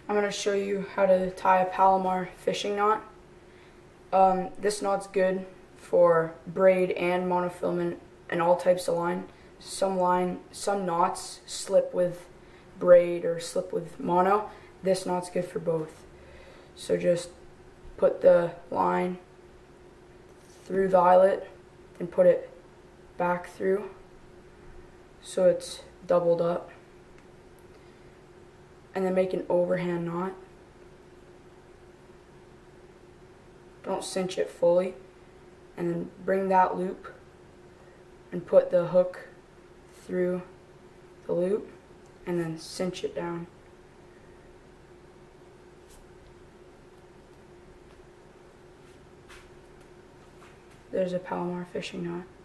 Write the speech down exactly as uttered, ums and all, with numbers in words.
I'm going to show you how to tie a Palomar fishing knot. Um, this knot's good for braid and monofilament and all types of line. Some line, some knots slip with braid or slip with mono. This knot's good for both. So just put the line through the eyelet and put it back through so it's doubled up. And then make an overhand knot. Don't cinch it fully. And then bring that loop and put the hook through the loop and then cinch it down. There's a Palomar fishing knot.